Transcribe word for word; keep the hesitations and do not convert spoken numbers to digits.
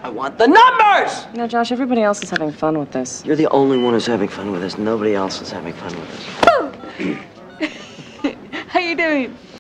I want the numbers! You know, Josh, everybody else is having fun with this. You're the only one who's having fun with this. Nobody else is having fun with this. How you doing?